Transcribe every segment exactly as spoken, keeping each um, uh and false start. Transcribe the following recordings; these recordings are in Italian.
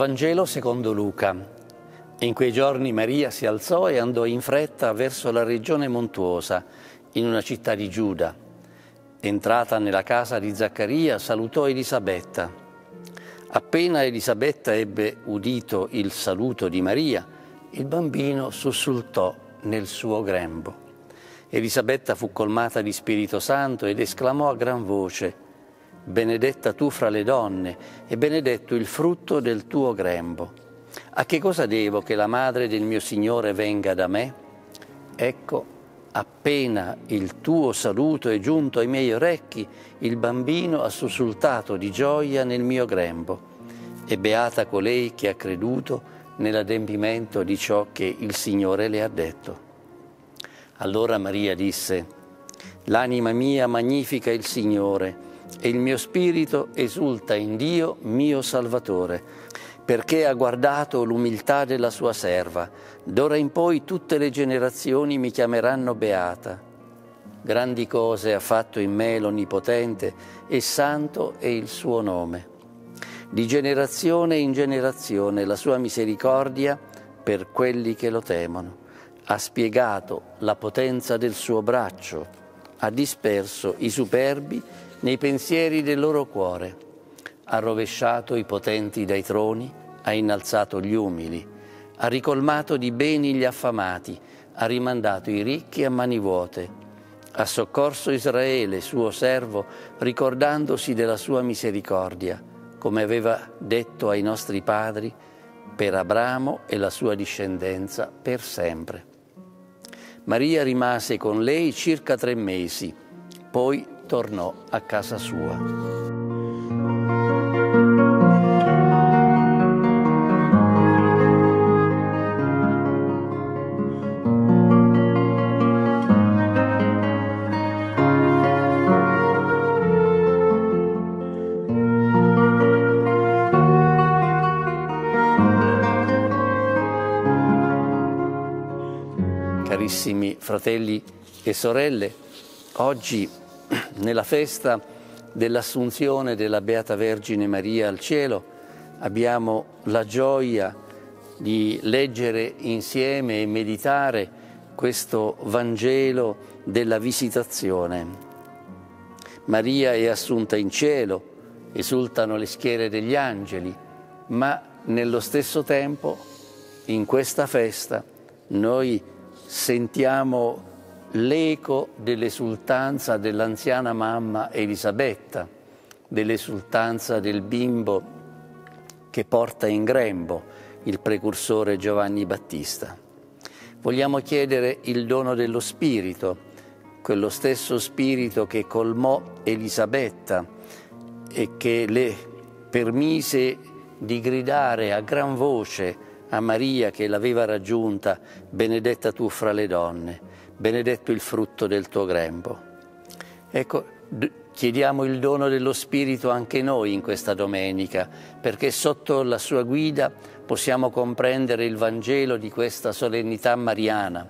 Vangelo secondo Luca. In quei giorni Maria si alzò e andò in fretta verso la regione montuosa, in una città di Giuda. Entrata nella casa di Zaccaria, salutò Elisabetta. Appena Elisabetta ebbe udito il saluto di Maria, il bambino sussultò nel suo grembo. Elisabetta fu colmata di Spirito Santo ed esclamò a gran voce: benedetta tu fra le donne e benedetto il frutto del tuo grembo. A che cosa devo che la madre del mio Signore venga da me? Ecco, appena il tuo saluto è giunto ai miei orecchi, il bambino ha sussultato di gioia nel mio grembo. E beata colei che ha creduto nell'adempimento di ciò che il Signore le ha detto. Allora Maria disse: l'anima mia magnifica il Signore, e il mio spirito esulta in Dio mio Salvatore, perché ha guardato l'umiltà della sua serva. D'ora in poi tutte le generazioni mi chiameranno beata. Grandi cose ha fatto in me l'Onnipotente, e santo è il suo nome. Di generazione in generazione la sua misericordia per quelli che lo temono. Ha spiegato la potenza del suo braccio, ha disperso i superbi nei pensieri del loro cuore, ha rovesciato i potenti dai troni, ha innalzato gli umili, ha ricolmato di beni gli affamati, ha rimandato i ricchi a mani vuote, ha soccorso Israele, suo servo, ricordandosi della sua misericordia, come aveva detto ai nostri padri, per Abramo e la sua discendenza per sempre. Maria rimase con lei circa tre mesi, poi tornò a casa sua. Carissimi fratelli e sorelle, oggi nella festa dell'Assunzione della Beata Vergine Maria al cielo abbiamo la gioia di leggere insieme e meditare questo Vangelo della Visitazione. Maria è assunta in cielo, esultano le schiere degli angeli, ma nello stesso tempo in questa festa noi sentiamo l'eco dell'esultanza dell'anziana mamma Elisabetta, dell'esultanza del bimbo che porta in grembo il precursore Giovanni Battista. Vogliamo chiedere il dono dello Spirito, quello stesso Spirito che colmò Elisabetta e che le permise di gridare a gran voce a Maria che l'aveva raggiunta: benedetta tu fra le donne, benedetto il frutto del tuo grembo. Ecco, chiediamo il dono dello Spirito anche noi in questa domenica, perché sotto la sua guida possiamo comprendere il Vangelo di questa solennità mariana.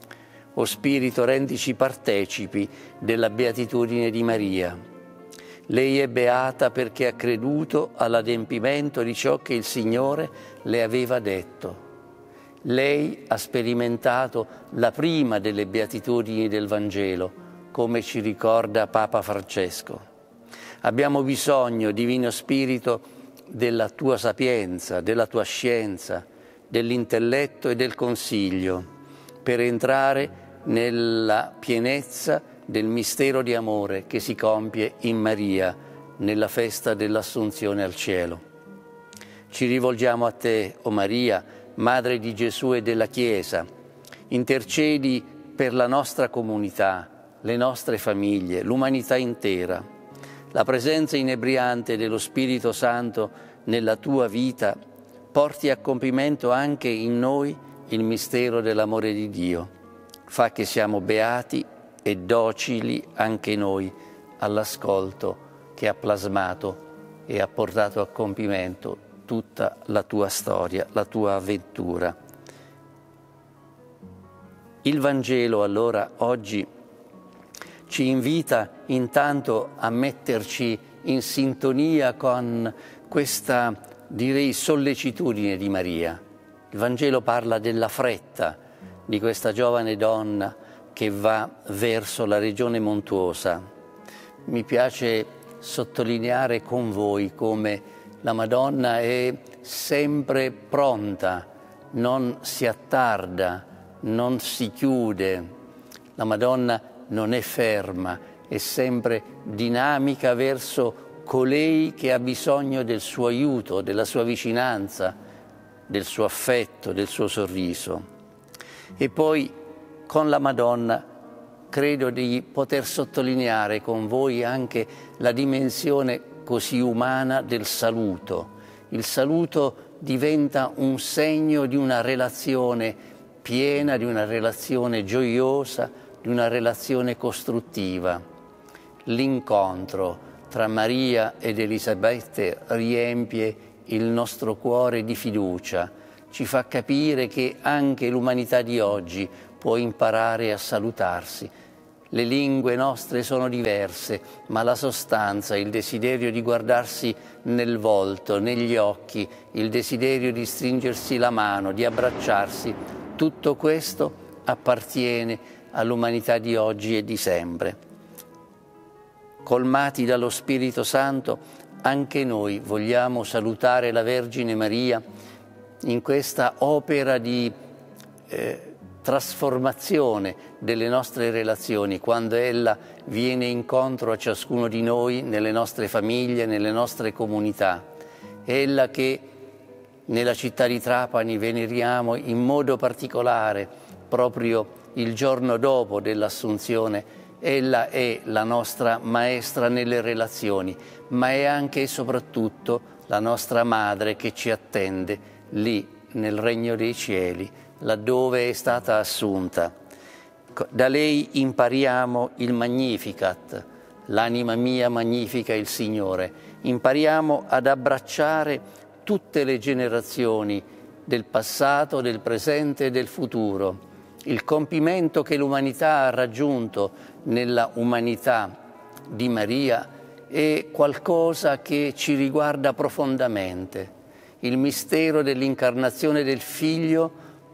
O Spirito, rendici partecipi della beatitudine di Maria. Lei è beata perché ha creduto all'adempimento di ciò che il Signore le aveva detto. Lei ha sperimentato la prima delle beatitudini del Vangelo, come ci ricorda Papa Francesco. Abbiamo bisogno, Divino Spirito, della tua sapienza, della tua scienza, dell'intelletto e del consiglio, per entrare nella pienezza del mistero di amore che si compie in Maria nella festa dell'Assunzione al cielo. Ci rivolgiamo a te, o Maria, Madre di Gesù e della Chiesa. Intercedi per la nostra comunità, le nostre famiglie, l'umanità intera. La presenza inebriante dello Spirito Santo nella tua vita porti a compimento anche in noi il mistero dell'amore di Dio. Fa che siamo beati e docili anche noi all'ascolto che ha plasmato e ha portato a compimento tutta la tua storia, la tua avventura. Il Vangelo allora oggi ci invita intanto a metterci in sintonia con questa direi sollecitudine di Maria. Il Vangelo parla della fretta di questa giovane donna che va verso la regione montuosa. Mi piace sottolineare con voi come la Madonna è sempre pronta, non si attarda, non si chiude. La Madonna non è ferma, è sempre dinamica verso colei che ha bisogno del suo aiuto, della sua vicinanza, del suo affetto, del suo sorriso. E poi con la Madonna credo di poter sottolineare con voi anche la dimensione così umana del saluto. Il saluto diventa un segno di una relazione piena, di una relazione gioiosa, di una relazione costruttiva. L'incontro tra Maria ed Elisabetta riempie il nostro cuore di fiducia, ci fa capire che anche l'umanità di oggi può imparare a salutarsi. Le lingue nostre sono diverse, ma la sostanza, il desiderio di guardarsi nel volto, negli occhi, il desiderio di stringersi la mano, di abbracciarsi, tutto questo appartiene all'umanità di oggi e di sempre. Colmati dallo Spirito Santo, anche noi vogliamo salutare la Vergine Maria in questa opera di eh, trasformazione delle nostre relazioni, quando ella viene incontro a ciascuno di noi nelle nostre famiglie, nelle nostre comunità. Ella che nella città di Trapani veneriamo in modo particolare proprio il giorno dopo dell'Assunzione. Ella è la nostra maestra nelle relazioni, ma è anche e soprattutto la nostra madre che ci attende lì nel regno dei cieli, laddove è stata assunta. Da lei impariamo il Magnificat, l'anima mia magnifica il Signore. Impariamo ad abbracciare tutte le generazioni del passato, del presente e del futuro. Il compimento che l'umanità ha raggiunto nella umanità di Maria è qualcosa che ci riguarda profondamente. Il mistero dell'incarnazione del Figlio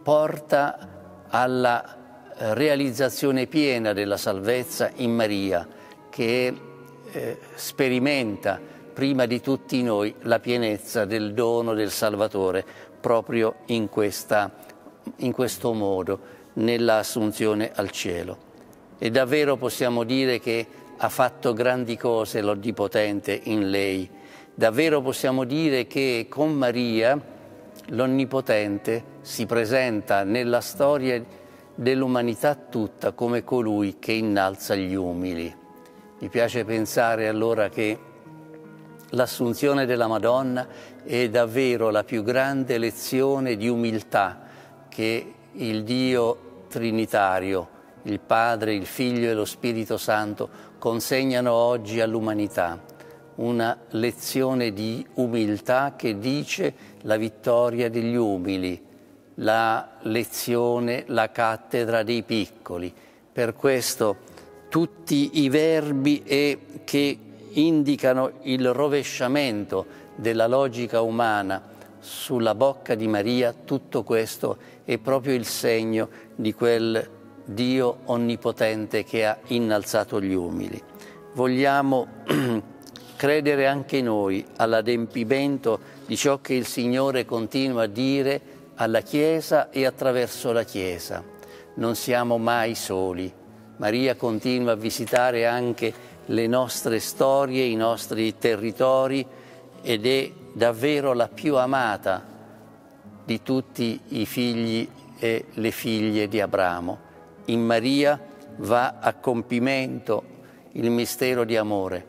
porta alla realizzazione piena della salvezza in Maria, che eh, sperimenta prima di tutti noi la pienezza del dono del Salvatore proprio in, questa, in questo modo, nella assunzione al cielo. E davvero possiamo dire che ha fatto grandi cose l'Onnipotente in lei. Davvero possiamo dire che con Maria l'Onnipotente si presenta nella storia dell'umanità tutta come colui che innalza gli umili. Mi piace pensare allora che l'Assunzione della Madonna è davvero la più grande lezione di umiltà che il Dio Trinitario, il Padre, il Figlio e lo Spirito Santo consegnano oggi all'umanità. Una lezione di umiltà che dice la vittoria degli umili, la lezione, la cattedra dei piccoli. Per questo tutti i verbi e che indicano il rovesciamento della logica umana sulla bocca di Maria, tutto questo è proprio il segno di quel Dio onnipotente che ha innalzato gli umili. Vogliamo credere anche noi all'adempimento di ciò che il Signore continua a dire alla Chiesa e attraverso la Chiesa. Non siamo mai soli. Maria continua a visitare anche le nostre storie, i nostri territori ed è davvero la più amata di tutti i figli e le figlie di Abramo. In Maria va a compimento il mistero di amore.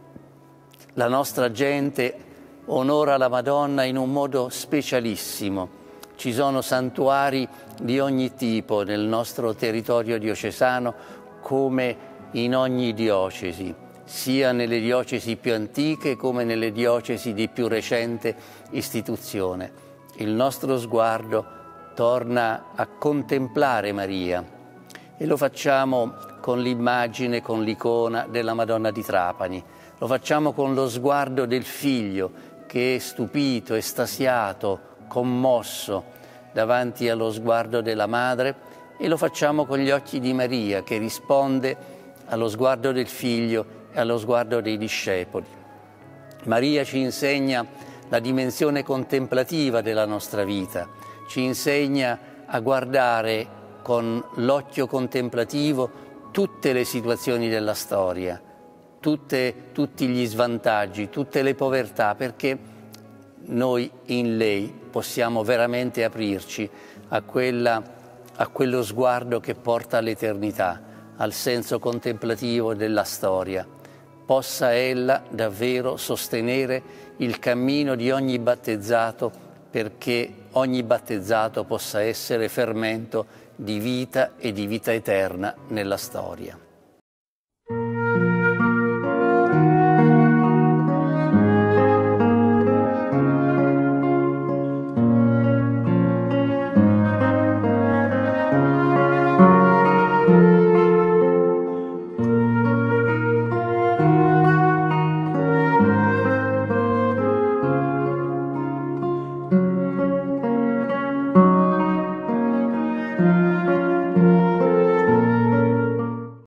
La nostra gente onora la Madonna in un modo specialissimo. Ci sono santuari di ogni tipo nel nostro territorio diocesano come in ogni diocesi, sia nelle diocesi più antiche come nelle diocesi di più recente istituzione. Il nostro sguardo torna a contemplare Maria e lo facciamo con l'immagine, con l'icona della Madonna di Trapani. Lo facciamo con lo sguardo del Figlio che stupito, estasiato, commosso davanti allo sguardo della madre, e lo facciamo con gli occhi di Maria, che risponde allo sguardo del figlio e allo sguardo dei discepoli. Maria ci insegna la dimensione contemplativa della nostra vita, ci insegna a guardare con l'occhio contemplativo tutte le situazioni della storia, tutte, tutti gli svantaggi, tutte le povertà, perché noi in lei possiamo veramente aprirci a, quella, a quello sguardo che porta all'eternità, al senso contemplativo della storia. Possa ella davvero sostenere il cammino di ogni battezzato, perché ogni battezzato possa essere fermento di vita e di vita eterna nella storia.